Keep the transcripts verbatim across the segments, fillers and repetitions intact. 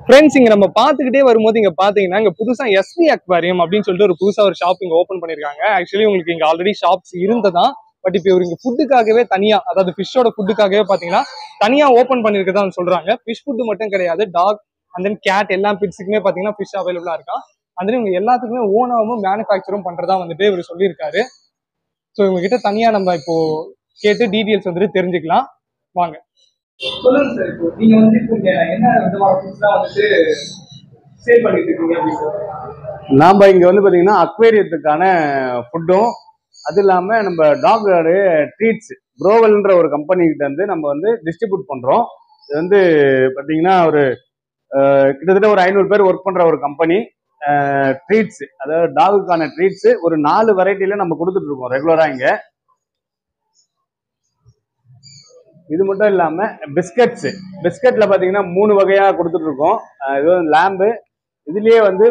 Friends இங்க நம்ம பார்த்துக்கிட்டே வரும்போது இங்க பாத்தீங்கன்னா இங்க புதுசா எஸ்வி அக்வாரியம் அப்படின்னு சொல்லிட்டு ஒரு புதுசா ஒரு ஷாப் இங்க ஓப்பன் பண்ணிருக்காங்க. ஆக்சுவலி உங்களுக்கு இங்க ஆல்ரெடி ஷாப்ஸ் இருந்ததா, பட் இப்போ இவங்க ஃபுட்டுக்காகவே தனியா, அதாவது ஃபிஷ்ஷோட ஃபுட்டுக்காகவே பாத்தீங்கன்னா தனியா ஓப்பன் பண்ணிருக்கதா சொல்றாங்க. ஃபிஷ் ஃபுட்டு மட்டும் கிடையாது, டாக் அண்ட் தென் கேட் எல்லா பிட்ஸுக்குமே பாத்தீங்கன்னா ஃபிஷ் அவைலபிளா இருக்கா. அந்த இவங்க எல்லாத்துக்குமே ஓனாவும் மேனுஃபேக்சரும் பண்றதா வந்துட்டு இவர் சொல்லியிருக்காரு. ஸோ இவங்க கிட்ட தனியா நம்ம இப்போ கேட்டு டீட்டெயில்ஸ் வந்துட்டு தெரிஞ்சுக்கலாம் வாங்க. சொல்லுங்க சார், இப்போ நீங்க வந்து இப்போ என்ன விதமான ஃபுட்ஸ்லாம் வந்துட்டு சேல் பண்ணிட்டு இருக்கீங்க அப்படின்னு? நாம இங்க வந்து பாத்தீங்கன்னா அக்வேரியத்துக்கான ஃபுட்டும், அது இல்லாம நம்ம டாகோட ட்ரீட்ஸ் ப்ரோவல்ன்ற ஒரு கம்பெனி கிட்ட இருந்து நம்ம வந்து டிஸ்ட்ரிபியூட் பண்றோம். இது வந்து பாத்தீங்கன்னா ஒரு கிட்டத்தட்ட ஒரு ஐநூறு பேர் ஒர்க் பண்ற ஒரு கம்பெனி. ட்ரீட்ஸ், அதாவது டாகுக்கான ட்ரீட்ஸ் ஒரு நாலு வெரைட்டில நம்ம கொடுத்துட்டு இருக்கோம் ரெகுலரா இங்க. இது மட்டும் இல்லாம பிஸ்கட்ஸ், பிஸ்கட்ல பாத்தீங்கன்னா மூணு வகையா கொடுத்துட்டு இருக்கோம். இது லேம்பு, இதுலயே வந்து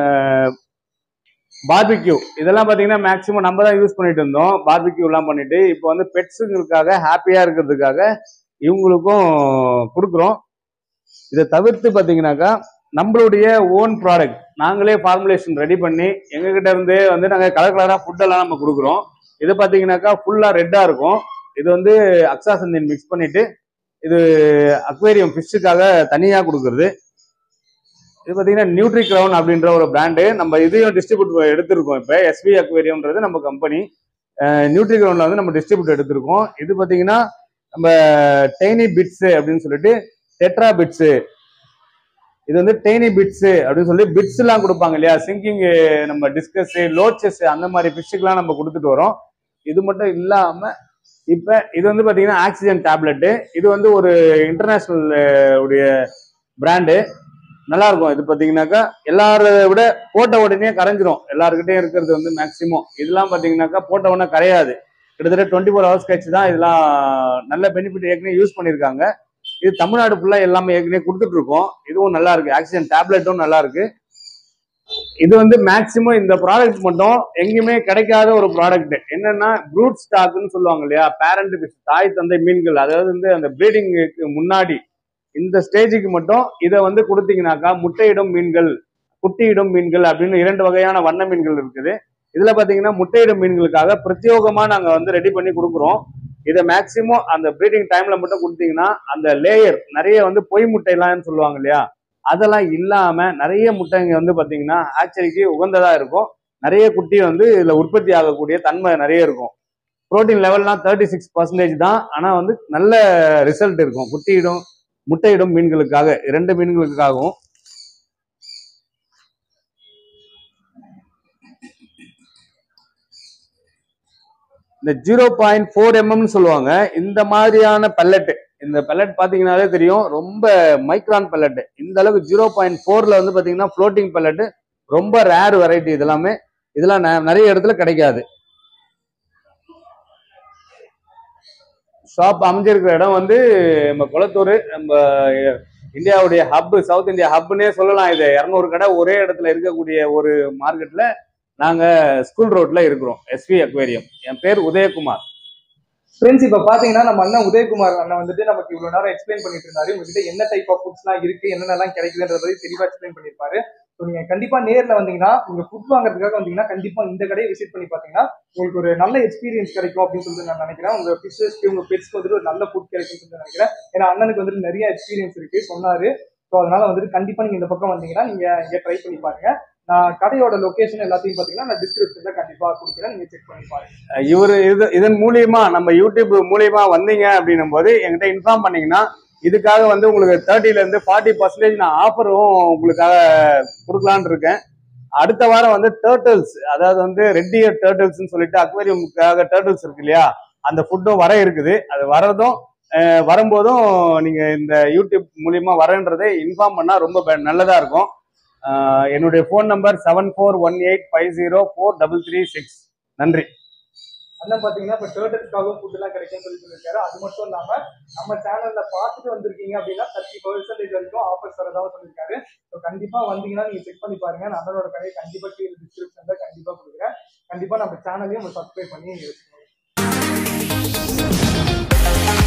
பார்பிக்யூ, இதெல்லாம் பாத்தீங்கன்னா மேக்சிமம் நம்ம தான் யூஸ் பண்ணிட்டு இருந்தோம். பார்பிக்யூ எல்லாம் பண்ணிட்டு இப்போ வந்து பெட்ஸுங்களுக்காக ஹாப்பியா இருக்கிறதுக்காக இவங்களுக்கும் கொடுக்குறோம். இதை தவிர்த்து பாத்தீங்கன்னாக்கா நம்மளுடைய ஓன் ப்ராடக்ட் நாங்களே ஃபார்முலேஷன் ரெடி பண்ணி எங்ககிட்ட இருந்தே வந்து நாங்கள் கலர் கலரா ஃபுட்டெல்லாம் நம்ம கொடுக்குறோம். இது பாத்தீங்கன்னாக்கா ஃபுல்லா ரெட்டா இருக்கும். இது வந்து அக்சாசந்தின் மிக்ஸ் பண்ணிட்டு இது அக்வேரியம் ஃபிஷ்ஷுக்காக தனியா கொடுக்குறது. இது பாத்தீங்கன்னா நியூட்ரி கிரவுன் அப்படின்ற ஒரு பிராண்டு, நம்ம இதையும் டிஸ்ட்ரிபியூட் எடுத்திருக்கோம். இப்போ எஸ்வி அக்வேரியம்ன்றது நம்ம கம்பெனி, நியூட்ரி கிரவுன்ல வந்து நம்ம டிஸ்ட்ரிபியூட் எடுத்திருக்கோம். இது பாத்தீங்கன்னா நம்ம டைனி பிட்ஸ் அப்படின்னு சொல்லிட்டு டெட்ரா பிட்ஸ், இது வந்து டைனி பிட்ஸ் அப்படின்னு சொல்லி பிட்ஸ் எல்லாம் கொடுப்பாங்க இல்லையா, சிங்கிங் நம்ம டிஸ்கஸ் லோச்சஸ் அந்த மாதிரி ஃபிஷ்ஷுக்கெல்லாம் நம்ம கொடுத்துட்டு வரோம். இது மட்டும் இல்லாம இப்ப இது வந்து பாத்தீங்கன்னா ஆக்சிஜன் டேப்லெட், இது வந்து ஒரு இன்டர்நேஷனல் உடைய பிராண்டு, நல்லா இருக்கும். இது பாத்தீங்கன்னாக்கா எல்லார விட போட்ட உடனே கரைஞ்சிரும், எல்லாருக்கிட்டையும் இருக்கிறது வந்து மேக்சிமம். இதெல்லாம் பாத்தீங்கன்னாக்கா போட்ட உடனே கரையாது, கிட்டத்தட்ட டுவெண்ட்டி ஃபோர் ஹவர்ஸ் கழிச்சு தான் இதெல்லாம் நல்ல பெனிஃபிட் ஏற்கனவே யூஸ் பண்ணியிருக்காங்க. இது தமிழ்நாடு ஃபுல்லா எல்லாமே ஏற்கனவே கொடுத்துட்டு இருக்கோம். இதுவும் நல்லா இருக்கு, ஆக்சிஜன் டேப்லெட்டும் நல்லா இருக்கு. இது வந்து மேக்சிமம் இந்த ப்ராடக்ட் மட்டும் எங்கேயுமே கிடைக்காத ஒரு ப்ராடக்ட். என்னன்னா ப்ரூட் ஸ்டாக்னு சொல்லுவாங்க இல்லையா, பேரண்ட் ஃபிஷ், தாய் தந்தை மீன்கள், அதாவது வந்து அந்த ப்ரீடிங்க்கு முன்னாடி இந்த ஸ்டேஜுக்கு மட்டும் இதை வந்து கொடுத்தீங்கன்னாக்கா முட்டையிடும் மீன்கள், குட்டியிடும் மீன்கள் அப்படின்னு இரண்டு வகையான வண்ண மீன்கள் இருக்குது. இதுல பாத்தீங்கன்னா முட்டையிடும் மீன்களுக்காக பிரத்யேகமா நாங்க வந்து ரெடி பண்ணி கொடுக்குறோம். இதை மேக்சிமம் அந்த ப்ரீடிங் டைம்ல மட்டும் கொடுத்தீங்கன்னா அந்த லேயர் நிறைய வந்து பொய் முட்டைலாம் சொல்லுவாங்க இல்லையா, அதெல்லாம் இல்லாம நிறைய முட்டைங்க வந்து பாத்தீங்கன்னா ஆச்சரிக்கு உகந்ததா இருக்கும். நிறைய குட்டி வந்து இதுல உற்பத்தி ஆகக்கூடிய தன்மை நிறைய இருக்கும். புரோட்டீன் லெவல்லாம் தேர்ட்டி சிக்ஸ் பர்சன்டேஜ் தான், ஆனா வந்து நல்ல ரிசல்ட் இருக்கும் குட்டியிடும் முட்டையிடும் மீன்களுக்காக, இரண்டு மீன்களுக்காகவும். இந்த ஜீரோ பாயிண்ட் ஃபோர் எம்எம் சொல்லுவாங்க இந்த மாதிரியான பெல்லட், இந்த பெல்லட் பாத்தீங்கன்னாலே தெரியும், ரொம்ப மைக்ரான் பெல்லட். இந்த அளவுக்கு ஜீரோ பாயிண்ட் ஃபோர்ல வந்து பாத்தீங்கன்னா ஃப்ளோட்டிங் பெல்லட் ரொம்ப ரேர் வெரைட்டி. இதெல்லாமே இதெல்லாம் நிறைய இடத்துல கிடைக்காது. ஷாப் அமைஞ்சிருக்கிற இடம் வந்து நம்ம குளத்தூர், நம்ம இந்தியாவுடைய ஹப், சவுத் இந்தியா ஹப்னே சொல்லலாம். இது இரநூறு கடை ஒரே இடத்துல இருக்கக்கூடிய ஒரு மார்க்கெட்ல நாங்க ஸ்கூல் ரோட்ல இருக்கிறோம், எஸ்வி அக்வேரியம். என் பேர் உதயகுமார். ஃப்ரெண்ட்ஸ் இப்ப பாத்தீங்கன்னா நம்ம அண்ணன் உதயகுமார் அண்ணன் வந்துட்டு நமக்கு இவ்வளவு நேரம் எக்ஸ்பிளைன் பண்ணிட்டு இருந்தாரு. உங்ககிட்ட என்ன டைப் ஆஃப் ஃபுட்ஸ் எல்லாம் இருக்கு, என்னென்னலாம் கிடைக்குதுன்றதை தெளிவா எக்ஸ்பிளைன் பண்ணிருப்பாரு. ஸோ நீங்க கண்டிப்பா நேர்ல வந்தீங்கன்னா, உங்க ஃபுட் வாங்குறதுக்காக வந்தீங்கன்னா கண்டிப்பா இந்த கடையை விசிட் பண்ணி பாத்தீங்கன்னா உங்களுக்கு ஒரு நல்ல எக்ஸ்பீரியன்ஸ் கிடைக்கும் அப்படின்னு சொல்லிட்டு நான் நினைக்கிறேன். உங்க ஃபிஷ்ஷஸ்க்கு உங்க பெட்ஸ்க்கு வந்துட்டு ஒரு நல்ல ஃபுட் கிடைக்கும்னு சொல்லிட்டு நினைக்கிறேன். ஏன்னா அண்ணனுக்கு வந்துட்டு நிறைய எக்ஸ்பீரியன்ஸ் இருக்கு சொன்னாரு. ஸோ அதனால வந்துட்டு கண்டிப்பா நீங்க இந்த பக்கம் வந்தீங்கன்னா நீங்க இங்க ட்ரை பண்ணி பாருங்க. நான் கடையோட லொகேஷன் எல்லாத்தையும் பாத்தீங்கன்னா நான் டிஸ்கிரிப்ஷன்ல கண்டிப்பா கொடுக்குறேன், நீங்க செக் பண்ணி பாருங்க. இவரு இது இதன் மூலியமா நம்ம யூடியூப் மூலியமா வந்தீங்க அப்படின்னும் போது என்கிட்ட இன்ஃபார்ம் பண்ணீங்கன்னா இதுக்காக வந்து உங்களுக்கு தேர்ட்டில இருந்து ஃபார்ட்டி பர்சன்டேஜ் நான் ஆஃபரும் உங்களுக்காக கொடுக்கலான் இருக்கேன். அடுத்த வாரம் வந்து டர்ட்டில்ஸ், அதாவது வந்து ரெட் இயர் டர்ட்டில்ஸ்ன்னு சொல்லிட்டு அக்வேரியமுக்காக டர்ட்டில்ஸ் இருக்கு இல்லையா, அந்த ஃபுட்டும் வர இருக்குது. அது வரதும் வரும்போதும் நீங்க இந்த யூடியூப் மூலியமா வரன்றதை இன்ஃபார்ம் பண்ணா ரொம்ப நல்லதா இருக்கும். என்னுடைய phone number seven four one eight five zero four double three six. நன்றி. அண்ணன் பாத்தீங்கன்னா இப்ப டர்ட்டில்ஸ்க்காகவும் ஃபுட் எல்லாம் கிடைக்கும்னு சொல்லி சொல்லியிருக்காரு. அது மட்டும் இல்லாம நம்ம சேனல்ல பார்த்துட்டு வந்திருக்கீங்க அப்படின்னா தேர்ட்டி பர்சன்டேஜ் வரைக்கும் ஆஃபர்ஸ் வரதான் சொல்லியிருக்காரு. ஸோ கண்டிப்பா வந்தீங்கன்னா நீங்க செக் பண்ணி பாருங்க. நான் அண்ணனோட கடையை கண்டிப்பா கீழே டிஸ்கிரிப்ஷன்ல கண்டிப்பா கொடுக்குறேன். கண்டிப்பா நம்ம சேனலையும் சப்ஸ்கிரைப் பண்ணி வச்சுக்கோங்க.